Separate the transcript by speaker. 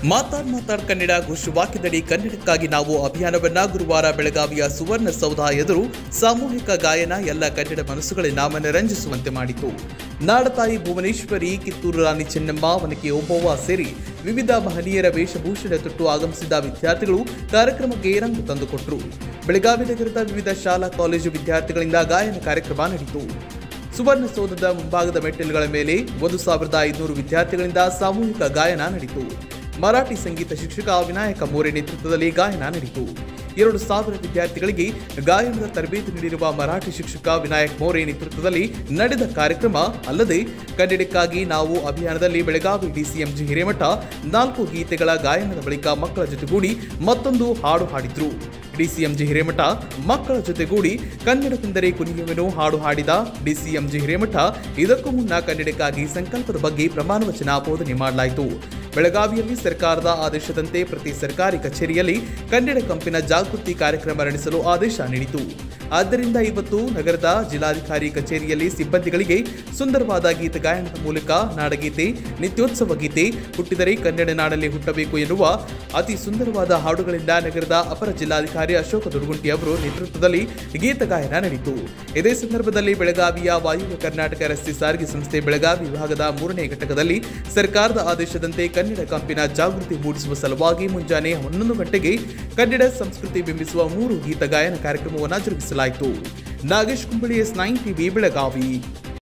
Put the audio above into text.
Speaker 1: ಮಾತಾಡ್ ಕನ್ನಡ ಘೋಷವಾಕ್ಯದಡಿ ಕನ್ನಡಕ್ಕಾಗಿ ನಾವು ಅಭಿಯಾನವನ್ನ ಗುರುವಾರ ಬೆಳಗಾವಿಯ ಸುವರ್ಣಸೌಧ ಎದುರು ಸಾಮೂಹಿಕ ಗಾಯನ ಎಲ್ಲ ಕನ್ನಡ ಮನಸ್ಸುಗಳನ್ನ ಮನರಂಜಿಸುವಂತೆ ಮಾಡಿತು. ನಾಡತಾಯಿ ಭುವನೇಶ್ವರಿ, ಕಿತ್ತೂರು ರಾಣಿ ಚೆನ್ನಮ್ಮ, ವನಕೆ ಓಬವ್ವ ಸೇರಿ ವಿವಿಧ ಮಹನೀಯರ ವೇಷಭೂಷಣ ತೊಟ್ಟು ಆಗಮಿಸಿದ ವಿದ್ಯಾರ್ಥಿಗಳು ಕಾರ್ಯಕ್ರಮಕ್ಕೆ ರಂಗು ತಂದುಕೊಟ್ಟರು. ಬೆಳಗಾವಿ ನಗರದ ವಿವಿಧ ಶಾಲಾ ಕಾಲೇಜು ವಿದ್ಯಾರ್ಥಿಗಳಿಂದ ಗಾಯನ ಕಾರ್ಯಕ್ರಮ ನಡೆಯಿತು. ಸುವರ್ಣಸೌಧದ ಮುಂಭಾಗದ ಮೆಟ್ಟಿಲುಗಳ ಮೇಲೆ 1500 ವಿದ್ಯಾರ್ಥಿಗಳಿಂದ ಸಾಮೂಹಿಕ ಗಾಯನ ನಡೆಯಿತು. ಮರಾಠಿ ಸಂಗೀತ ಶಿಕ್ಷಕ ವಿನಾಯಕ ಮೋರೆ ನೇತೃತ್ವದಲ್ಲಿ ಗಾಯನ ನಡೆಯಿತು. 2000 ವಿದ್ಯಾರ್ಥಿಗಳಿಗೆ ಗಾಯನದ ತರಬೇತಿ ನೀಡಿರುವ ಮರಾಠಿ ಶಿಕ್ಷಕ ವಿನಾಯಕ್ ಮೋರೆ ನೇತೃತ್ವದಲ್ಲಿ ನಡೆದ ಕಾರ್ಯಕ್ರಮ ಅಲ್ಲದೆ ಕನ್ನಡಕ್ಕಾಗಿ ನಾವು ಅಭಿಯಾನದಲ್ಲಿ ಬೆಳಗಾವಿ ಡಿಸಿಎಂಜಿ ಹಿರೇಮಠ 4 ಗೀತೆಗಳ ಗಾಯನದ ಬಳಿಕ ಮಕ್ಕಳ ಜೊತೆಗೂಡಿ ಮತ್ತೊಂದು ಹಾಡು ಹಾಡಿದ್ರು. ಡಿಸಿಎಂಜಿ ಹಿರೇಮಠ ಮಕ್ಕಳ ಜೊತೆಗೂಡಿ ಕನ್ನಡವೆಂದರೆ ಕುಣಿಯುವೆನು ಹಾಡು ಹಾಡಿದ ಡಿಸಿಎಂಜಿ ಹಿರೇಮಠ ಇದಕ್ಕೂ ಮುನ್ನ ಕನ್ನಡಕ್ಕಾಗಿ ಸಂಕಲ್ಪದ ಬಗ್ಗೆ ಪ್ರಮಾಣ ವಚನ ಬೋಧನೆ ಮಾಡಲಾಯಿತು. ಬೆಳಗಾವಿಯಲ್ಲಿ ಸರ್ಕಾರದ ಆದೇಶದಂತೆ ಪ್ರತಿ ಸರ್ಕಾರಿ ಕಚೇರಿಯಲ್ಲಿ ಕನ್ನಡ ಕಂಪಿನ ಜಾಗೃತಿ ಕಾರ್ಯಕ್ರಮ ನಡೆಸಲು ಆದೇಶ ನೀಡಿತು. ಆದ್ದರಿಂದ ಇವತ್ತು ನಗರದ ಜಿಲ್ಲಾಧಿಕಾರಿ ಕಚೇರಿಯಲ್ಲಿ ಸಿಬ್ಬಂದಿಗಳಿಗೆ ಸುಂದರವಾದ ಗೀತ ಗಾಯನದ ಮೂಲಕ ನಾಡಗೀತೆ, ನಿತ್ಯೋತ್ಸವ ಗೀತೆ, ಹುಟ್ಟಿದರೆ ಕನ್ನಡ ನಾಡಲ್ಲಿ ಹುಟ್ಟಬೇಕು ಎನ್ನುವ ಅತಿ ಸುಂದರವಾದ ಹಾಡುಗಳಿಂದ ನಗರದ ಅಪರ ಜಿಲ್ಲಾಧಿಕಾರಿ ಅಶೋಕ ದುರ್ಗುಂಟಿ ಅವರು ನೇತೃತ್ವದಲ್ಲಿ ಗೀತ ಗಾಯನ ನಡೆಯಿತು. ಇದೇ ಸಂದರ್ಭದಲ್ಲಿ ಬೆಳಗಾವಿಯ ವಾಯುವ್ಯ ಕರ್ನಾಟಕ ರಸ್ತೆ ಸಾರಿಗೆ ಸಂಸ್ಥೆ ಬೆಳಗಾವಿ ವಿಭಾಗದ 3ನೇ ಘಟಕದಲ್ಲಿ ಸರ್ಕಾರದ ಆದೇಶದಂತೆ ಕನ್ನಡ ಕಂಪಿನ ಜಾಗೃತಿ ಮೂಡಿಸುವ ಸಲುವಾಗಿ ಮುಂಜಾನೆ 11 ಗಂಟೆಗೆ ಕನ್ನಡ ಸಂಸ್ಕೃತಿ ಬಿಂಬಿಸುವ 3 ಗೀತ ಗಾಯನ ಕಾರ್ಯಕ್ರಮವನ್ನು ಜರುಗಿಸಲಾಯಿತು. Nagesh Kumbali, S9 TV, Belagavi.